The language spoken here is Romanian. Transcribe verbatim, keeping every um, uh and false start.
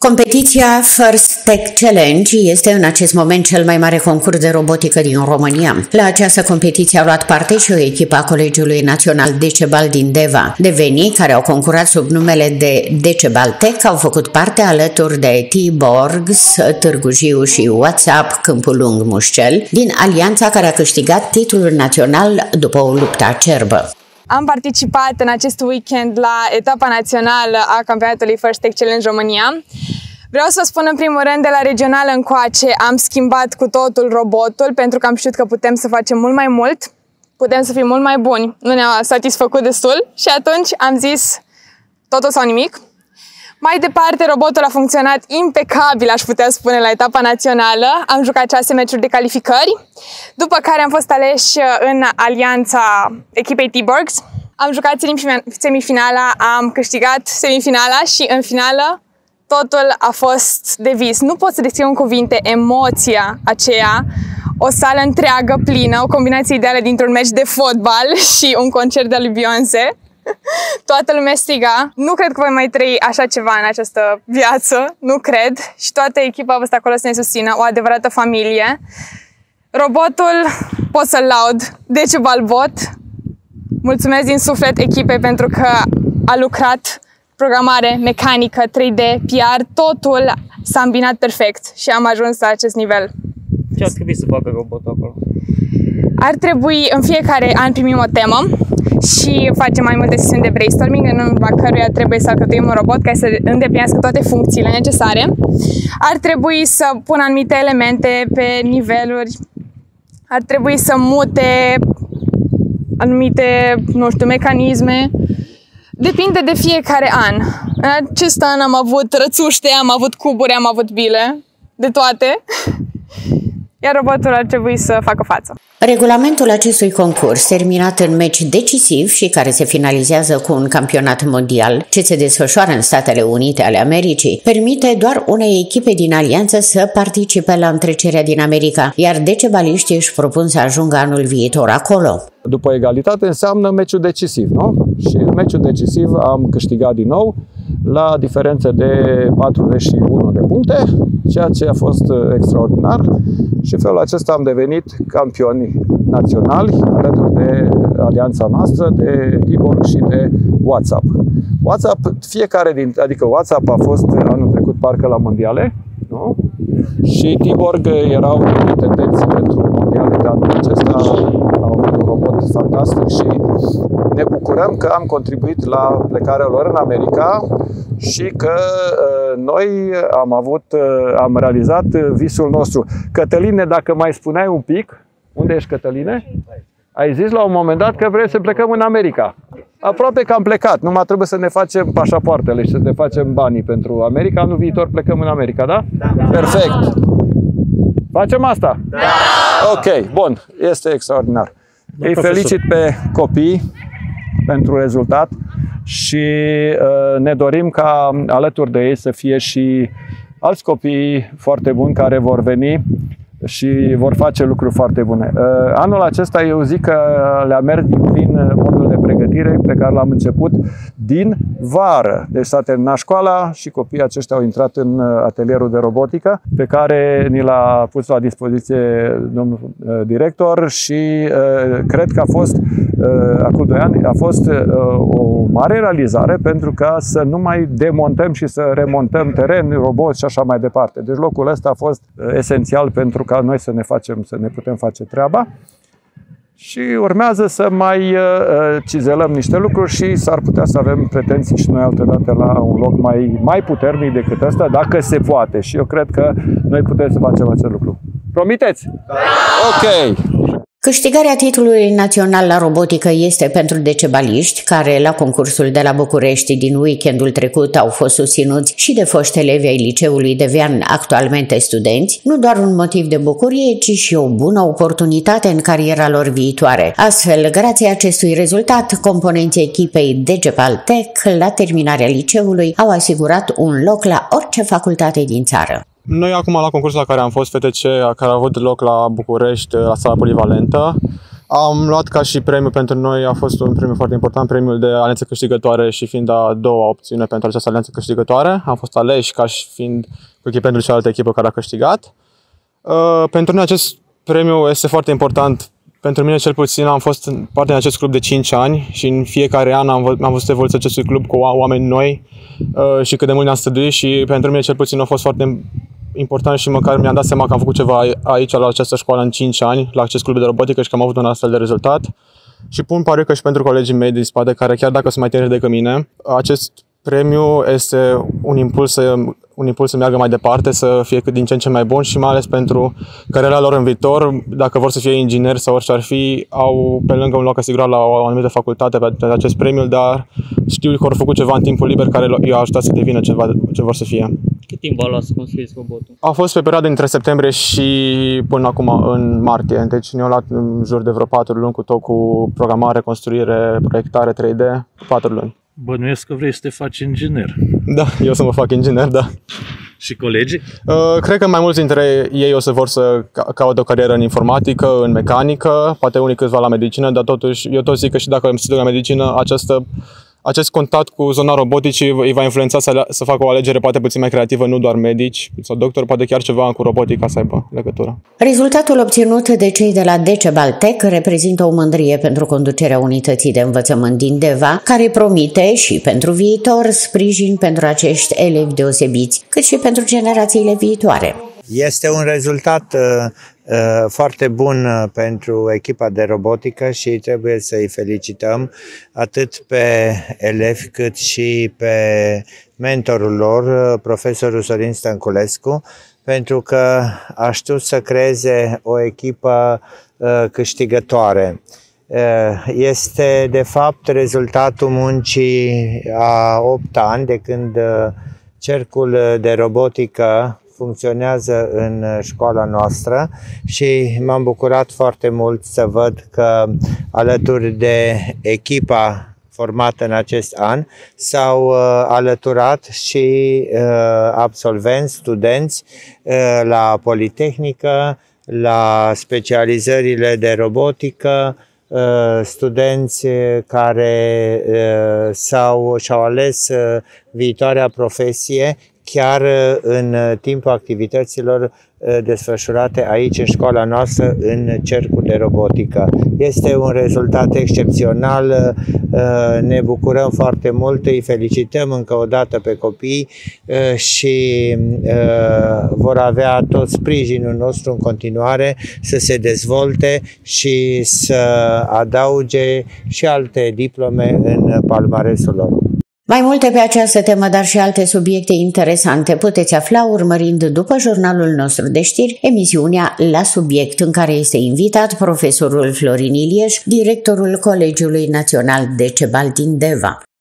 Competiția First Tech Challenge este în acest moment cel mai mare concurs de robotică din România. La această competiție a luat parte și o echipă a Colegiului Național Decebal din Deva. Devenii care au concurat sub numele de Decebal Tech au făcut parte alături de T-Borgs, Târgu Jiu și WhatsApp Câmpul Lung Mușcel din alianța care a câștigat titlul național după o luptă acerbă. Am participat în acest weekend la etapa națională a campionatului First Tech Challenge România. Vreau să spun în primul rând, de la regională încoace am schimbat cu totul robotul pentru că am știut că putem să facem mult mai mult, putem să fim mult mai buni. Nu ne-a satisfăcut destul și atunci am zis totul sau nimic. Mai departe, robotul a funcționat impecabil, aș putea spune, la etapa națională. Am jucat șase meciuri de calificări, după care am fost aleși în alianța echipei T-Borgs. Am jucat semifinala, am câștigat semifinala și în finală totul a fost de vis. Nu pot să descriu în cuvinte emoția aceea, o sală întreagă plină, o combinație ideală dintr-un meci de fotbal și un concert de lui Beyoncé. Toată lumea striga. Nu cred că voi mai trăi așa ceva în această viață, nu cred. Și toată echipa a fost acolo să ne susțină, o adevărată familie. Robotul pot să-l laud, Decebal Bot. Mulțumesc din suflet echipei pentru că a lucrat programare, mecanică, trei D, P R, totul s-a îmbinat perfect și am ajuns la acest nivel. Ce ar trebui să facă robotul acolo? Ar trebui, în fiecare an primim o temă și facem mai multe sesiuni de brainstorming, în urma căruia trebuie să alcătuim un robot care să îndeplinească toate funcțiile necesare. Ar trebui să pună anumite elemente pe niveluri, ar trebui să mute anumite, nu știu, mecanisme. Depinde de fiecare an. În acest an am avut rățuște, am avut cuburi, am avut bile, de toate. Iar robotul ar trebui să facă față. Regulamentul acestui concurs, terminat în meci decisiv și care se finalizează cu un campionat mondial ce se desfășoară în Statele Unite ale Americii, permite doar unei echipe din alianță să participe la întrecerea din America, iar decebaliștii își propun să ajungă anul viitor acolo. După egalitate înseamnă meciul decisiv, nu? Și în meciul decisiv am câștigat din nou la diferență de patruzeci și unu de puncte, ceea ce a fost extraordinar și în felul acesta am devenit campioni naționali alături de alianța noastră, de T-Borg și de WhatsApp. WhatsApp, fiecare din, adică WhatsApp a fost anul trecut parcă la mondiale, nu? Și T-Borg erau tendenți pentru mondiale de anul acesta, au avut un robot fantastic și ne bucurăm că am contribuit la plecarea lor în America și că uh, noi am avut, uh, am realizat visul nostru. Cătăline, dacă mai spuneai un pic, unde ești, Cătăline? Ai zis la un moment dat că vrei să plecăm în America. Aproape că am plecat, numai trebuie să ne facem pașapoartele și să ne facem banii pentru America. Anul viitor plecăm în America, da? Da. Perfect! Facem asta? Da! Ok, bun, este extraordinar. Da, îi felicit pe copii pentru rezultat și uh, ne dorim ca alături de ei să fie și alți copii foarte buni care vor veni și vor face lucruri foarte bune. Anul acesta eu zic că le-a mers din plin modul de pregătire pe care l-am început din vară. Deci s-a terminat școala și copiii aceștia au intrat în atelierul de robotică pe care ni l-a pus la dispoziție domnul director și cred că a fost, acum doi ani, a fost o mare realizare pentru ca să nu mai demontăm și să remontăm teren, roboți și așa mai departe. Deci locul ăsta a fost esențial pentru ca noi să ne facem, să ne putem face treaba. Și urmează să mai cizelăm niște lucruri și s-ar putea să avem pretenții și noi altădată la un loc mai, mai puternic decât ăsta, dacă se poate. Și eu cred că noi putem să facem acest lucru. Promiteți? Da! Ok! Câștigarea titlului național la robotică este pentru decebaliști, care la concursul de la București din weekendul trecut au fost susținuți și de foști elevi ai liceului Devean, actualmente studenți, nu doar un motiv de bucurie, ci și o bună oportunitate în cariera lor viitoare. Astfel, grație acestui rezultat, componenții echipei Decebal Tech, la terminarea liceului, au asigurat un loc la orice facultate din țară. Noi acum la concursul la care am fost, F T C, care a avut loc la București, la sala polivalentă, Am luat ca și premiu pentru noi, a fost un premiu foarte important, premiul de alianță câștigătoare și fiind a doua opțiune pentru această alianță câștigătoare. Am fost aleși ca și fiind echipentul cealaltă echipă care a câștigat. Uh, pentru noi acest premiu este foarte important. Pentru mine cel puțin am fost parte din acest club de cinci ani și în fiecare an am, am văzut evoluția acestui club cu oameni noi uh, și cât de mult ne-am stăduit și pentru mine cel puțin a fost foarte important și măcar mi-am dat seama că am făcut ceva aici la această școală în cinci ani, la acest club de robotică și că am avut un astfel de rezultat. Și pun pariu că și pentru colegii mei din spate, care chiar dacă sunt mai tineri decât mine, acest premiu este un impuls să, un impuls să meargă mai departe, să fie cât din ce în ce mai bun și mai ales pentru cariera lor în viitor, dacă vor să fie ingineri sau orice ar fi, au pe lângă un loc asigurat la o anumită facultate pe acest premiu, dar știu că au făcut ceva în timpul liber care i-a ajutat să devină ceva ce vor să fie. Cât timp v-a luat să construiți robotul? A fost pe perioada dintre septembrie și până acum în martie, deci ne-a luat în jur de vreo patru luni cu tot cu programare, construire, proiectare trei D, patru luni. Bănuiesc că vrei să te faci inginer. Da, eu o să mă fac inginer, da. Și colegii? Uh, cred că mai mulți dintre ei o să vor să caute o carieră în informatică, în mecanică, poate unii câțiva la medicină, dar totuși eu tot zic că și dacă îmi studiu la medicină, această Acest contact cu zona roboticii îi va influența să, să facă o alegere poate puțin mai creativă, nu doar medici sau doctori, poate chiar ceva cu robotica să aibă legătură. Rezultatul obținut de cei de la Decebal Tech reprezintă o mândrie pentru conducerea unității de învățământ din Deva, care promite și pentru viitor sprijin pentru acești elevi deosebiți, cât și pentru generațiile viitoare. Este un rezultat uh, uh, foarte bun pentru echipa de robotică și trebuie să-i felicităm atât pe elevi cât și pe mentorul lor, profesorul Sorin Stănculescu, pentru că a știut să creeze o echipă uh, câștigătoare. Uh, este de fapt rezultatul muncii a opt ani de când uh, cercul de robotică funcționează în școala noastră și m-am bucurat foarte mult să văd că alături de echipa formată în acest an s-au uh, alăturat și uh, absolvenți, studenți uh, la Politehnică, la specializările de robotică, uh, studenți care uh, s-au, și-au ales uh, viitoarea profesie chiar în timpul activităților desfășurate aici în școala noastră în cercul de robotică. Este un rezultat excepțional, ne bucurăm foarte mult, îi felicităm încă o dată pe copii și vor avea tot sprijinul nostru în continuare să se dezvolte și să adauge și alte diplome în palmaresul lor. Mai multe pe această temă, dar și alte subiecte interesante puteți afla urmărind după jurnalul nostru de știri emisiunea La Subiect, în care este invitat profesorul Florin Ilieș, directorul Colegiului Național Decebal din Deva.